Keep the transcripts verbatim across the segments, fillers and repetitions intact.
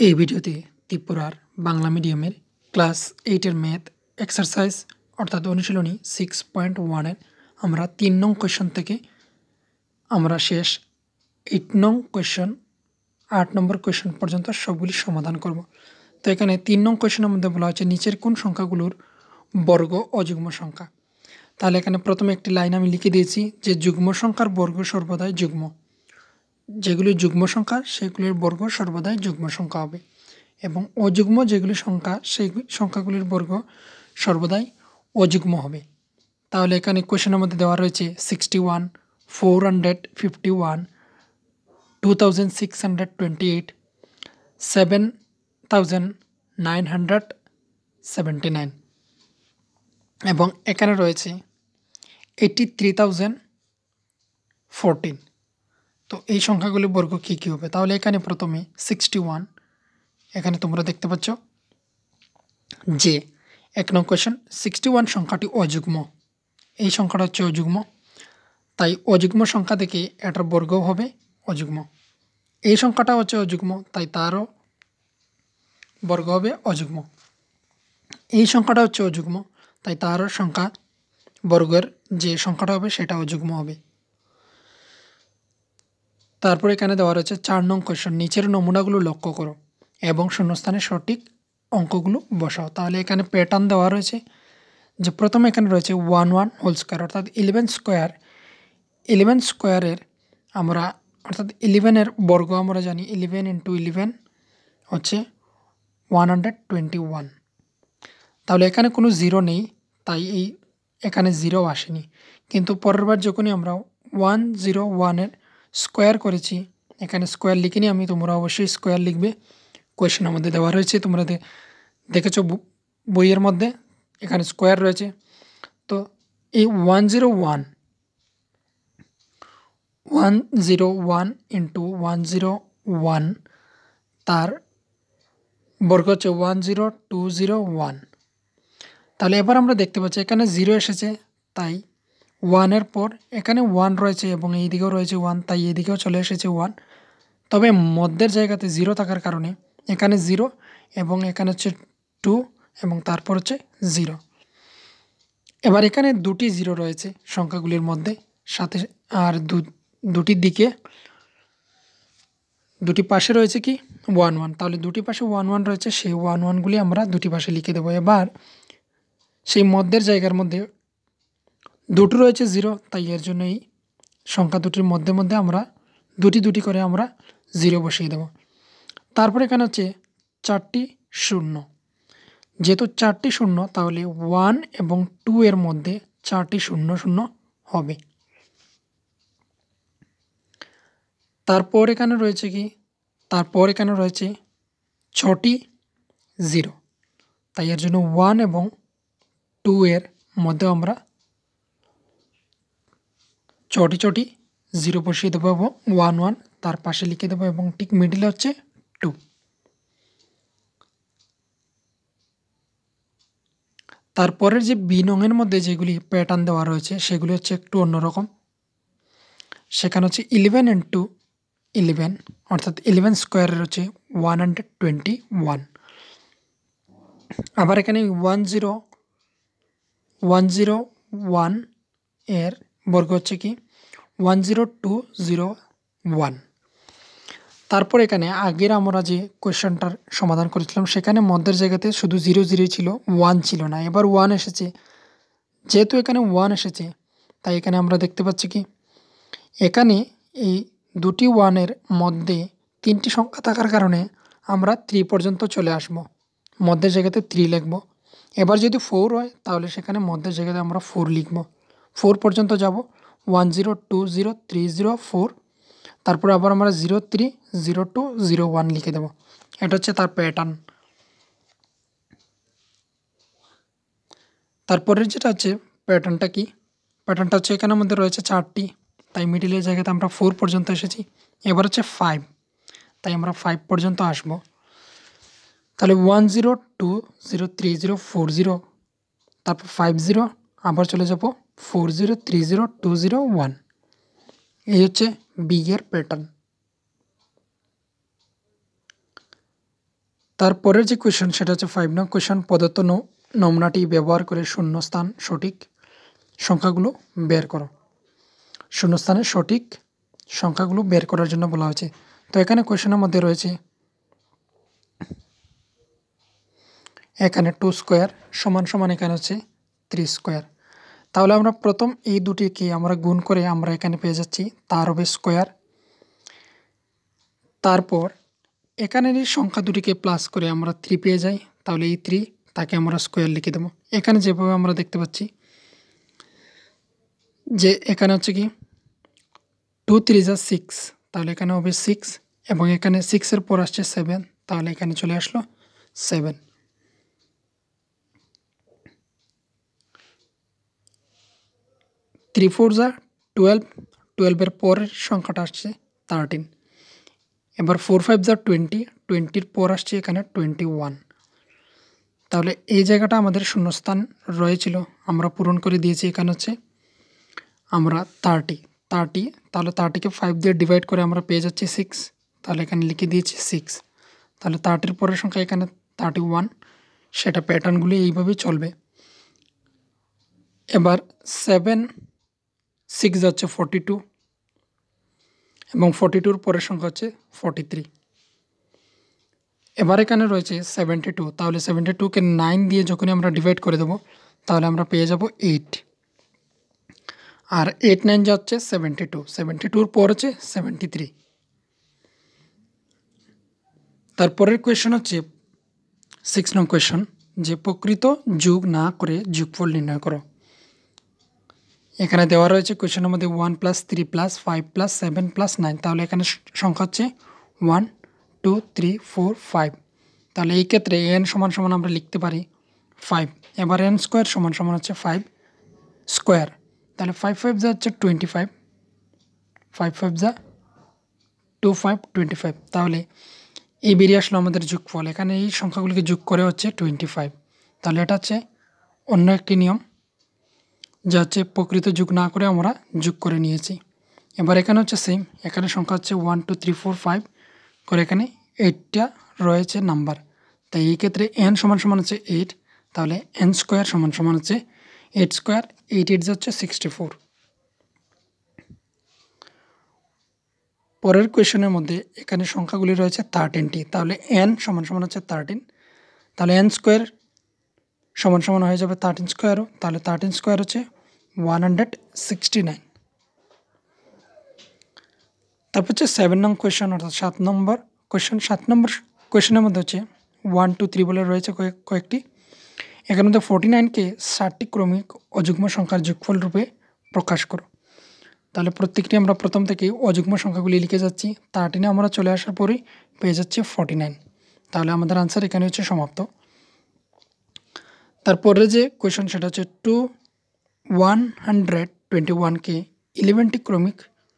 এই ভিডিওতে ত্রিপুরার বাংলা মিডিয়ামের ক্লাস এইটের ম্যাথ এক্সারসাইজ অর্থাৎ অনুশীলনী সিক্স পয়েন্ট ওয়ানের আমরা তিন নং কোয়েশন থেকে আমরা শেষ এইট নং কোয়েশন আট নম্বর কোয়েশন পর্যন্ত সবগুলি সমাধান করব। তো এখানে তিন নং কোয়েশনের মধ্যে বলা হচ্ছে নিচের কোন সংখ্যাগুলোর বর্গ অযুগ্ম সংখ্যা। তাহলে এখানে প্রথমে একটি লাইন আমি লিখে দিয়েছি যে যুগ্ম সংখ্যার বর্গ সর্বদাই যুগ্ম, যেগুলি যুগ্ম সংখ্যা সেগুলির বর্গ সর্বদাই যুগ্ম সংখ্যা হবে এবং অযুগ্ম যেগুলি সংখ্যা সেই সংখ্যাগুলির বর্গ সর্বদাই অযুগ্ম হবে। তাহলে এখানে কোয়েশনের মধ্যে দেওয়া রয়েছে sixty one, four hundred fifty one, two thousand six hundred twenty eight, seven thousand nine hundred seventy nine এবং এখানে রয়েছে এইটি থ্রি থাউজেন্ড ফোরটিন। তো এই সংখ্যাগুলির বর্গ কী কী হবে? তাহলে এখানে প্রথমে সিক্সটি ওয়ান, এখানে তোমরা দেখতে পাচ্ছ যে এক নং কোয়েশন সিক্সটি ওয়ান সংখ্যাটি অযুগ্ম, এই সংখ্যাটা হচ্ছে অযুগ্ম, তাই অযুগ্ম সংখ্যা থেকে এটার বর্গ হবে অযুগ্ম। এই সংখ্যাটা হচ্ছে অযুগ্ম, তাই তারও বর্গ হবে অযুগ্ম। এই সংখ্যাটা হচ্ছে অযুগ্ম, তাই তারও সংখ্যা বর্গের যে সংখ্যাটা হবে সেটা অযুগ্ম হবে। তারপর এখানে দেওয়া রয়েছে চার নং কোয়েশন নিচের নমুনাগুলো লক্ষ্য করো এবং শূন্যস্থানে সঠিক অঙ্কগুলো বসাও। তাহলে এখানে প্যাটার্ন দেওয়া রয়েছে যে প্রথমে এখানে রয়েছে ওয়ান ওয়ান হোল স্কোয়ার অর্থাৎ ইলেভেন স্কোয়ার। ইলেভেন স্কোয়ারের আমরা অর্থাৎ ইলেভেনের বর্গ আমরা জানি ইলেভেন ইন্টু ইলেভেন হচ্ছে ওয়ান হান্ড্রেড টোয়েন্টি ওয়ান। তাহলে এখানে কোনো জিরো নেই, তাই এই এখানে জিরো আসেনি, কিন্তু পরের বার যখনই আমরা ওয়ান জিরো ওয়ানের স্কোয়ার করেছি এখানে স্কোয়ার লিখিনি আমি, তোমরা অবশ্যই স্কোয়ার লিখবে। কোয়েশনের মধ্যে দেওয়া রয়েছে, তোমরা দেখেছো বইয়ের মধ্যে এখানে স্কোয়ার রয়েছে। তো এই one zero one one zero one into one zero one তার বর্গ হচ্ছে one zero two zero one. তাহলে এবার আমরা দেখতে পাচ্ছি এখানে জিরো এসেছে, তাই ওয়ানের পর এখানে ওয়ান রয়েছে এবং এই দিকেও রয়েছে ওয়ান, তাই এদিকেও চলে এসেছে ওয়ান। তবে মধ্যের জায়গাতে জিরো থাকার কারণে এখানে জিরো এবং এখানে হচ্ছে টু এবং তারপর হচ্ছে জিরো। এবার এখানে দুটি জিরো রয়েছে সংখ্যাগুলির মধ্যে সাথে, আর দু দুটির দিকে দুটি পাশে রয়েছে কি ওয়ান ওয়ান। তাহলে দুটি পাশে ওয়ান ওয়ান রয়েছে, সেই ওয়ান ওয়ানগুলি আমরা দুটি পাশে লিখে দেবো। এবার সেই মধ্যের জায়গার মধ্যে দুটো রয়েছে জিরো, তাই এর জন্য এই সংখ্যা দুটির মধ্যে মধ্যে আমরা দুটি দুটি করে আমরা জিরো বসিয়ে দেব। তারপর এখানে হচ্ছে চারটি শূন্য, যেহেতু চারটি শূন্য তাহলে ওয়ান এবং টু এর মধ্যে চারটি শূন্য শূন্য হবে। তারপর এখানে রয়েছে কি তারপর এখানে রয়েছে ছটি জিরো, তাই এর জন্য ওয়ান এবং টু এর মধ্যে আমরা ছটি ছটি জিরো বসিয়ে দেবো এবং ওয়ান ওয়ান তার পাশে লিখে দেবো এবং ঠিক মিডিলে হচ্ছে টু। তারপরের যে বি নংয়ের মধ্যে যেগুলি প্যাটার্ন দেওয়া রয়েছে সেগুলি হচ্ছে একটু অন্যরকম। সেখানে হচ্ছে ইলেভেন ইন্টু ইলেভেন অর্থাৎ ইলেভেন স্কোয়ারের হচ্ছে ওয়ান হান্ড্রেড টোয়েন্টি ওয়ান। আবার এখানে one zero one zero one এর বর্গ হচ্ছে কি one zero two zero one. তারপর এখানে আগের আমরা যে কোয়েশ্চনটার সমাধান করেছিলাম সেখানে মধ্যের জায়গাতে শুধু জিরো জিরো ছিল, ওয়ান ছিল না, এবার ওয়ান এসেছে। যেহেতু এখানে ওয়ান এসেছে তাই এখানে আমরা দেখতে পাচ্ছি কি এখানে এই দুটি ওয়ানের মধ্যে তিনটি সংখ্যা থাকার কারণে আমরা থ্রি পর্যন্ত চলে আসব, মধ্যের জায়গাতে থ্রি লিখব। এবার যদি ফোর হয় তাহলে সেখানে মধ্যের জায়গাতে আমরা ফোর লিখব, ফোর পর্যন্ত যাব one zero two zero three zero four, তারপর আবার আমরা zero three zero two zero one লিখে দেব। এটা হচ্ছে তার প্যাটার্ন। তারপরের যেটা হচ্ছে প্যাটার্নটা কি প্যাটার্নটা হচ্ছে এখানের মধ্যে রয়েছে চারটি, তাই মিডিলের জায়গাতে আমরা ফোর পর্যন্ত এসেছি। এবার হচ্ছে ফাইভ, তাই আমরা ফাইভ পর্যন্ত আসব। তাহলে one zero two zero three zero four zero, তারপর ফাইভ জিরো, আবার চলে যাব four zero three zero two zero one. এই হচ্ছে বি এর প্যাটার্ন। তারপরের যে কোয়েশ্চেন সেটা হচ্ছে ফাইভ নং কোয়েশ্চেন, প্রদত্ত নমুনাটি ব্যবহার করে শূন্যস্থান সঠিক সংখ্যাগুলো বের করো। শূন্যস্থানের সঠিক সংখ্যাগুলো বের করার জন্য বলা হয়েছে। তো এখানে কোয়েশ্চেনের মধ্যে রয়েছে এখানে টু স্কোয়ার সমান সমান এখানে হচ্ছে থ্রি স্কোয়ার। তাহলে আমরা প্রথম এই দুটিকে আমরা গুণ করে আমরা এখানে পেয়ে যাচ্ছি তার হবে স্কোয়ার। তারপর এখানের এই সংখ্যা দুটিকে প্লাস করে আমরা থ্রি পেয়ে যাই, তাহলে এই থ্রি তাকে আমরা স্কোয়ার লিখে দেবো। এখানে যেভাবে আমরা দেখতে পাচ্ছি যে এখানে হচ্ছে কি টু থ্রি যা সিক্স, তাহলে এখানে হবে সিক্স, এবং এখানে সিক্সের পর আসছে সেভেন, তাহলে এখানে চলে আসলো সেভেন। থ্রি ফোর যা টুয়েলভ, টুয়েলভের পরের সংখ্যাটা আসছে থার্টিন। এবার ফোর ফাইভ যা টোয়েন্টি, টোয়েন্টির পর আসছে এখানে টোয়েন্টি ওয়ান। তাহলে এই জায়গাটা আমাদের শূন্যস্থান রয়েছিল, আমরা পূরণ করে দিয়েছি। এখানে হচ্ছে আমরা থার্টি থার্টি তাহলে থার্টিকে ফাইভ দিয়ে ডিভাইড করে আমরা পেয়ে যাচ্ছি সিক্স, তাহলে এখানে লিখে দিয়েছি সিক্স। তাহলে থার্টির পরের সংখ্যা এখানে থার্টি ওয়ান, সেটা প্যাটার্নগুলি এইভাবেই চলবে। এবার সেভেন সিক্স যাচ্ছে ফর্টি টু, এবং ফর্টি টুর পরের সংখ্যা হচ্ছে ফর্টি থ্রি। এবার এখানে রয়েছে সেভেন্টি টু, তাহলে সেভেন্টি টুকে নাইন দিয়ে যখনই আমরা ডিভাইড করে দেবো তাহলে আমরা পেয়ে যাব এইট। আর এইট নাইন যাচ্ছে সেভেন্টি টু, সেভেন্টি টুর পর হচ্ছে সেভেন্টি থ্রি। তারপরের কোয়েশন হচ্ছে সিক্স নং কোয়েশন, যে প্রকৃত যোগ না করে যোগফল নির্ণয় করো। এখানে দেওয়া রয়েছে কোয়েশনের মধ্যে one plus three plus five plus seven plus nine, তাহলে এখানে সংখ্যা হচ্ছে one two three four five. তাহলে এই ক্ষেত্রে এন সমান সমান আমরা লিখতে পারি ফাইভ। এবার এন স্কোয়ার সমান সমান হচ্ছে ফাইভ স্কোয়ার, তাহলে ফাইভ ফাইভ যা হচ্ছে টোয়েন্টি ফাইভ, ফাইভ ফাইভ যা টু ফাইভ টোয়েন্টি ফাইভ। তাহলে এই বেরিয়ে আসলো আমাদের যোগফল। এখানে এই সংখ্যাগুলিকে যোগ করে হচ্ছে টোয়েন্টি ফাইভ। তাহলে এটা হচ্ছে অন্য একটি নিয়ম, যা হচ্ছে প্রকৃত যোগ না করে আমরা যোগ করে নিয়েছি। এবার এখানে হচ্ছে সেম, এখানে সংখ্যা হচ্ছে one two three four five করে এখানে এইটটা রয়েছে নাম্বার। তাই এই ক্ষেত্রে এন সমান সমান হচ্ছে এইট, তাহলে এন স্কোয়ার সমান সমান হচ্ছে এইট স্কোয়ার, এইট এইট হচ্ছে সিক্সটি ফোর। পরের কোয়েশনের মধ্যে এখানে সংখ্যাগুলি রয়েছে থার্টিনটি, তাহলে এন সমান সমান হচ্ছে থার্টিন, তাহলে এন স্কোয়ার সমান সমান হয়ে যাবে থার্টিন স্কোয়ারও, তাহলে থার্টিন স্কোয়ার হচ্ছে ওয়ান হান্ড্রেড সিক্সটি নাইন। তারপর হচ্ছে সেভেন নং কোয়েশন অর্থাৎ সাত নম্বর কোয়েশন। সাত নম্বর কোয়েশনের মধ্যে হচ্ছে ওয়ান টু থ্রি বলে রয়েছে কয়েক কয়েকটি এখানে মধ্যে ফোরটি নাইনকে ষাটটি ক্রমিক অযুগ্ম সংখ্যার যোগফল রূপে প্রকাশ করো। তাহলে প্রত্যেকটি আমরা প্রথম থেকে অযুগ্ম সংখ্যাগুলি লিখে যাচ্ছি, থার্টিনে আমরা চলে আসার পরেই পেয়ে যাচ্ছি ফোরটি নাইন। তাহলে আমাদের আনসার এখানে হচ্ছে সমাপ্ত। তারপরে যে কোয়েশন সেটা হচ্ছে টু ওয়ান হান্ড্রেড টোয়েন্টি ওয়ানকে ইলেভেনটি ক্রমিক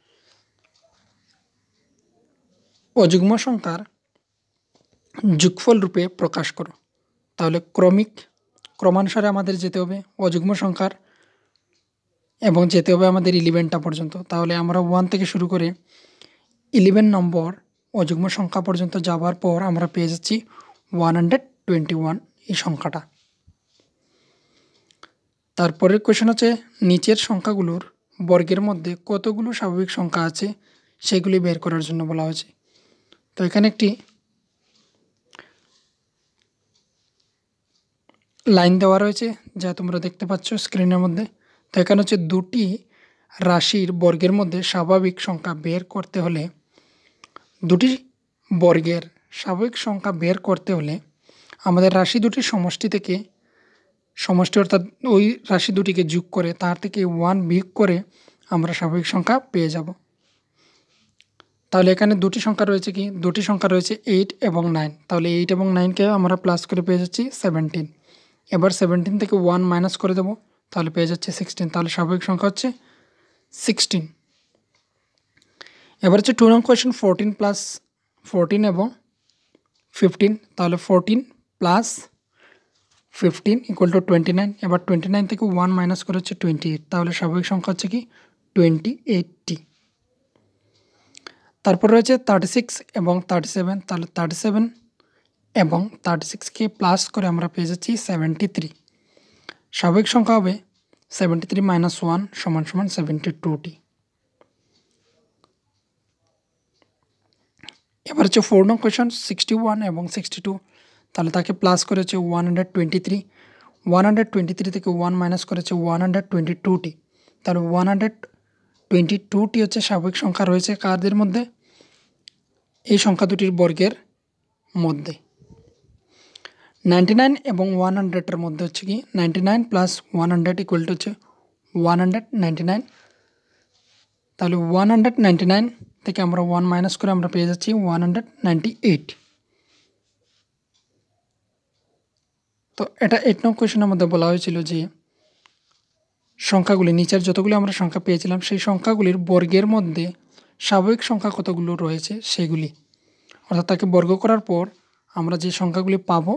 অযুগ্ম সংখ্যার যোগফল রূপে প্রকাশ করো। তাহলে ক্রমিক ক্রমানুসারে আমাদের যেতে হবে অযুগ্ম সংখ্যার, এবং যেতে হবে আমাদের ইলেভেনটা পর্যন্ত। তাহলে আমরা ওয়ান থেকে শুরু করে ইলেভেন নম্বর অযুগ্ম সংখ্যা পর্যন্ত যাওয়ার পর আমরা পেয়ে যাচ্ছি ওয়ান হান্ড্রেড টোয়েন্টি ওয়ান এই সংখ্যাটা। তারপরের কোয়েশন হচ্ছে নিচের সংখ্যাগুলোর বর্গের মধ্যে কতগুলো স্বাভাবিক সংখ্যা আছে সেগুলি বের করার জন্য বলা হয়েছে। তো এখানে একটি লাইন দেওয়া রয়েছে যা তোমরা দেখতে পাচ্ছ স্ক্রিনের মধ্যে। তো এখানে হচ্ছে দুটি রাশির বর্গের মধ্যে স্বাভাবিক সংখ্যা বের করতে হলে দুটি বর্গের স্বাভাবিক সংখ্যা বের করতে হলে আমাদের রাশি দুটির সমষ্টি থেকে সমষ্টি অর্থাৎ ওই রাশি দুটিকে যোগ করে তার থেকে ওয়ান বিয়োগ করে আমরা স্বাভাবিক সংখ্যা পেয়ে যাব। তাহলে এখানে দুটি সংখ্যা রয়েছে কি দুটি সংখ্যা রয়েছে এইট এবং নাইন, তাহলে এইট এবং নাইনকে আমরা প্লাস করে পেয়ে যাচ্ছি সেভেন্টিন। এবার সেভেন্টিন থেকে ওয়ান মাইনাস করে দেবো, তাহলে পেয়ে যাচ্ছে সিক্সটিন। তাহলে স্বাভাবিক সংখ্যা হচ্ছে সিক্সটিন। এবার হচ্ছে টু নং কোয়েশন ফোরটিন প্লাস ফোরটিন এবং ফিফটিন, তাহলে fourteen plus fifteen equal to twenty nine. এবার টোয়েন্টি নাইন থেকে ওয়ান মাইনাস করে হচ্ছে টোয়েন্টি এইট, তাহলে স্বাভাবিক সংখ্যা হচ্ছে কি টোয়েন্টি এইটটি। তারপর রয়েছে থার্টি সিক্স এবং থার্টি সেভেন, তাহলে থার্টি সেভেন এবং থার্টি সিক্সকে প্লাস করে আমরা পেয়ে যাচ্ছি সেভেন্টি থ্রি। স্বাভাবিক সংখ্যা হবে সেভেন্টি থ্রি মাইনাস ওয়ান সমান সমান সেভেন্টি টুটি। এবার হচ্ছে ফোর নং কোয়েশন সিক্সটি ওয়ান এবং সিক্সটি টু, তাহলে তাকে প্লাস করেছে one hundred twenty three, one hundred twenty three থেকে ওয়ান মাইনাস করেছে ওয়ান হান্ড্রেড টোয়েন্টি টুটি। তাহলে ওয়ান হান্ড্রেড টোয়েন্টি টুটি হচ্ছে স্বাভাবিক সংখ্যা রয়েছে কাদের মধ্যে? এই সংখ্যা দুটির বর্গের মধ্যে। নাইনটি নাইন এবং ওয়ান হান্ড্রেডের মধ্যে হচ্ছে কি ninety nine plus one hundred equal to হচ্ছে ওয়ান হান্ড্রেড নাইনটি নাইন। তাহলে ওয়ান হান্ড্রেড নাইনটি নাইন থেকে আমরা ওয়ান মাইনাস করে আমরা পেয়ে যাচ্ছি ওয়ান হান্ড্রেড নাইনটি এইট। তো এটা এইট নং কোয়েশনের মধ্যে বলা হয়েছিল যে সংখ্যাগুলি নিচের যতগুলি আমরা সংখ্যা পেয়েছিলাম সেই সংখ্যাগুলির বর্গের মধ্যে স্বাভাবিক সংখ্যা কতগুলো রয়েছে সেগুলি, অর্থাৎ তাকে বর্গ করার পর আমরা যে সংখ্যাগুলি পাবো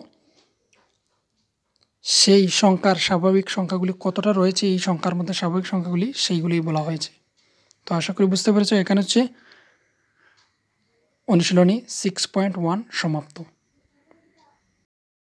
সেই সংখ্যার স্বাভাবিক সংখ্যাগুলি কতটা রয়েছে এই সংখ্যার মধ্যে স্বাভাবিক সংখ্যাগুলি সেইগুলি বলা হয়েছে। তো আশা করি বুঝতে পেরেছো। এখানে হচ্ছে অনুশীলনী সিক্স পয়েন্ট ওয়ান সমাপ্ত।